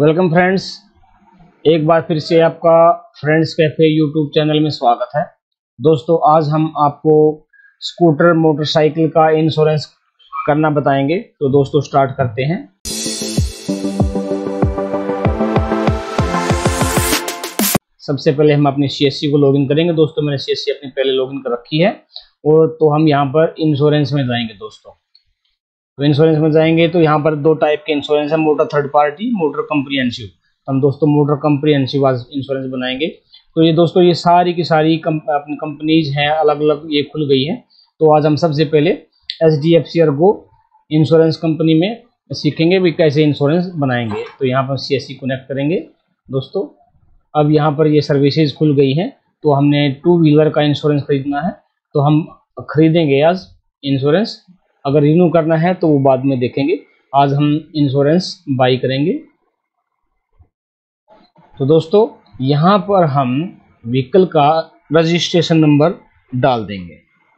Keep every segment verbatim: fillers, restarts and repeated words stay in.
Welcome friends, एक बार फिर से आपका फ्रेंड्स कैफे यूट्यूब चैनल में स्वागत है। दोस्तों, आज हम आपको स्कूटर मोटरसाइकिल का इंश्योरेंस करना बताएंगे। तो दोस्तों स्टार्ट करते हैं। सबसे पहले हम अपनी सीएससी को लॉगिन करेंगे। दोस्तों मैंने सीएससी अपनी पहले लॉगिन कर रखी है और तो हम यहाँ पर इंश्योरेंस में जाएंगे। दोस्तों तो इंश्योरेंस में जाएंगे तो यहाँ पर दो टाइप के इंश्योरेंस है, motor third party, motor comprehensive. हम दोस्तों मोटर कम्प्रिहेंसिव इंश्योरेंस बनाएंगे। तो ये दोस्तों ये सारी की सारी कम, अपनी कंपनीज हैं, अलग अलग ये खुल गई है। तो आज हम सबसे पहले H D F C Ergo insurance company में सीखेंगे भी कैसे इंश्योरेंस बनाएंगे। तो यहाँ पर सी एस सी कनेक्ट करेंगे। दोस्तों अब यहाँ पर ये सर्विसेज खुल गई हैं। तो हमने टू व्हीलर का इंश्योरेंस खरीदना है तो हम खरीदेंगे आज इंश्योरेंस। अगर रिन्यू करना है तो वो बाद में देखेंगे। आज हम इंश्योरेंस बाई करेंगे। तो दोस्तों यहाँ पर हम व्हीकल का रजिस्ट्रेशन नंबर डाल देंगे।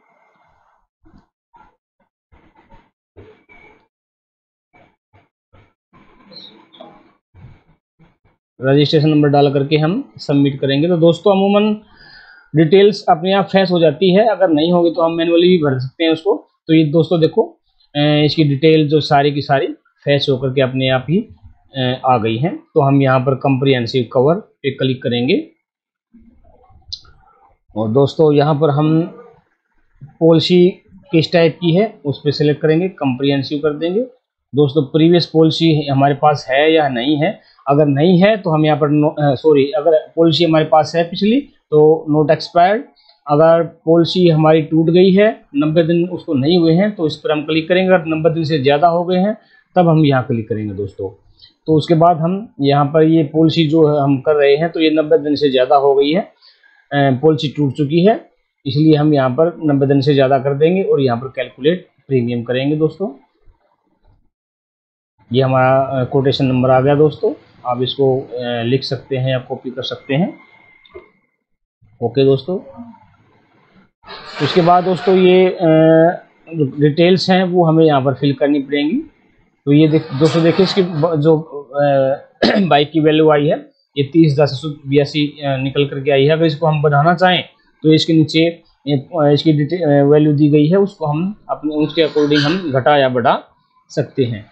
रजिस्ट्रेशन नंबर डाल करके हम सबमिट करेंगे। तो दोस्तों अमूमन डिटेल्स अपने आप फैस हो जाती है, अगर नहीं होगी तो हम मैनुअली भी भर सकते हैं उसको। तो ये दोस्तों देखो इसकी डिटेल जो सारी की सारी फैच होकर के अपने आप ही आ गई हैं। तो हम यहाँ पर कम्प्रिहेंसिव कवर पे क्लिक करेंगे और दोस्तों यहाँ पर हम पॉलिसी किस टाइप की है उस पर सिलेक्ट करेंगे, कम्प्रिहेंसिव कर देंगे। दोस्तों प्रीवियस पॉलिसी हमारे पास है या नहीं है, अगर नहीं है तो हम यहाँ पर सॉरी अगर पॉलिसी हमारे पास है पिछली तो नोट एक्सपायर्ड। अगर पॉलिसी हमारी टूट गई है, नब्बे दिन उसको नहीं हुए हैं तो इस पर हम क्लिक करेंगे। अगर नब्बे दिन से ज़्यादा हो गए हैं तब हम यहाँ क्लिक करेंगे। दोस्तों तो उसके बाद हम यहाँ पर ये पॉलिसी जो हम कर रहे हैं तो ये नब्बे दिन से ज़्यादा हो गई है, पॉलिसी टूट चुकी है, इसलिए हम यहाँ पर नब्बे दिन से ज़्यादा कर देंगे और यहाँ पर कैलकुलेट प्रीमियम करेंगे। दोस्तों ये हमारा कोटेशन नंबर आ गया। दोस्तों आप इसको लिख सकते हैं या कॉपी कर सकते हैं। ओके दोस्तों, उसके बाद दोस्तों ये डिटेल्स हैं वो हमें यहाँ पर फिल करनी पड़ेंगी। तो ये देख दोस्तों देखिए इसकी जो बाइक की वैल्यू आई है ये तीस दस बयासी निकल करके आई है। अगर इसको हम बढ़ाना चाहें तो इसके नीचे इसकी वैल्यू दी गई है, उसको हम अपने उसके अकॉर्डिंग हम घटा या बढ़ा सकते हैं।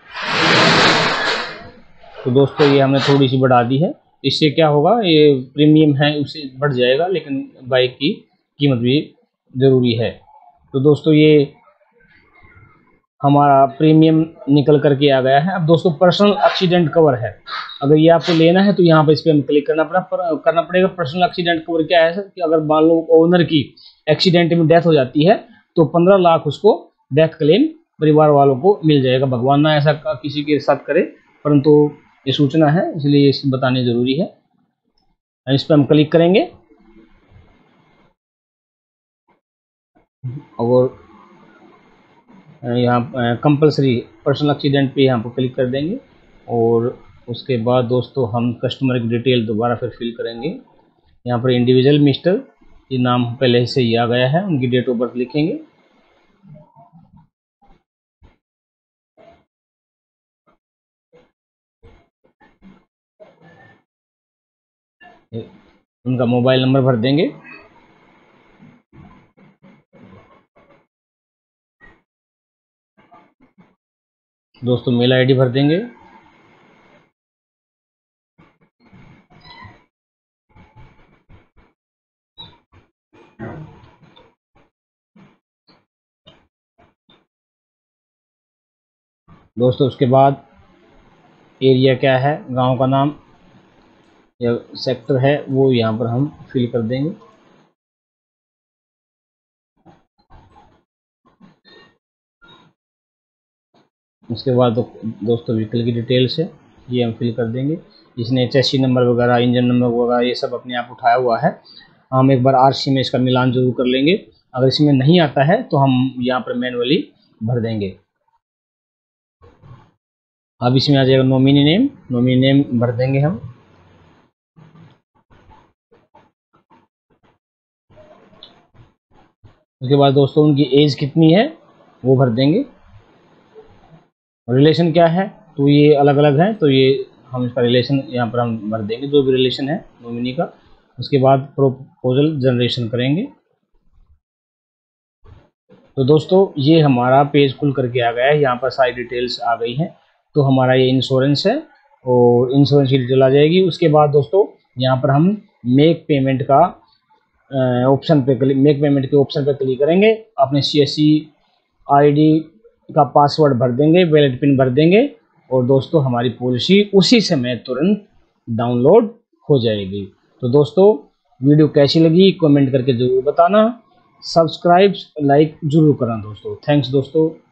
तो दोस्तों ये हमने थोड़ी सी बढ़ा दी है, इससे क्या होगा ये प्रीमियम है उससे बढ़ जाएगा, लेकिन बाइक की कीमत भी ज़रूरी है। तो दोस्तों ये हमारा प्रीमियम निकल करके आ गया है। अब दोस्तों पर्सनल एक्सीडेंट कवर है, अगर ये आपको लेना है तो यहाँ पर इस पर हम क्लिक करना पड़ा पर, करना पड़ेगा। पर्सनल एक्सीडेंट कवर क्या है सर कि अगर मान लो ओनर की एक्सीडेंट में डेथ हो जाती है तो पंद्रह लाख उसको डेथ क्लेम परिवार वालों को मिल जाएगा। भगवान ना ऐसा किसी के साथ करे, परंतु ये सूचना है इसलिए इसे बतानी ज़रूरी है। इस पर हम क्लिक करेंगे और यहाँ कंपलसरी पर्सनल एक्सीडेंट पे यहाँ पर क्लिक कर देंगे और उसके बाद दोस्तों हम कस्टमर की डिटेल दोबारा फिर फिल करेंगे। यहाँ पर इंडिविजुअल मिस्टर ये नाम पहले से ही आ गया है, उनकी डेट ऑफ बर्थ लिखेंगे। उनका मोबाइल नंबर भर देंगे। दोस्तों मेल आईडी भर देंगे। दोस्तों उसके बाद एरिया क्या है, गांव का नाम या सेक्टर है वो यहाँ पर हम फिल कर देंगे। उसके बाद दो, दोस्तों व्हीकल की डिटेल्स है ये हम फिल कर देंगे। इसने चेसी नंबर वगैरह, इंजन नंबर वगैरह ये सब अपने आप उठाया हुआ है। हम एक बार आरसी में इसका मिलान जरूर कर लेंगे। अगर इसमें नहीं आता है तो हम यहाँ पर मैनुअली भर देंगे। अब इसमें आ जाएगा नॉमिनी नेम, नॉमिनी नेम भर देंगे हम। उसके बाद दोस्तों उनकी एज कितनी है वो भर देंगे। रिलेशन क्या है तो ये अलग अलग है, तो ये हम इसका रिलेशन यहाँ पर हम भर देंगे, जो भी रिलेशन है नॉमिनी का। उसके बाद प्रपोजल जनरेशन करेंगे। तो दोस्तों ये हमारा पेज खुल करके आ गया है, यहाँ पर सारी डिटेल्स आ गई हैं। तो हमारा ये इंश्योरेंस है और इंश्योरेंस की डिटेल आ जाएगी। उसके बाद दोस्तों यहाँ पर हम मेक पेमेंट का ऑप्शन पे क्लिक मेक पेमेंट के ऑप्शन पे क्लिक करेंगे, अपने C S C I D का पासवर्ड भर देंगे, वैलिड पिन भर देंगे और दोस्तों हमारी पॉलिसी उसी समय तुरंत डाउनलोड हो जाएगी। तो दोस्तों वीडियो कैसी लगी कमेंट करके ज़रूर बताना, सब्सक्राइब लाइक जरूर करना दोस्तों। थैंक्स दोस्तों।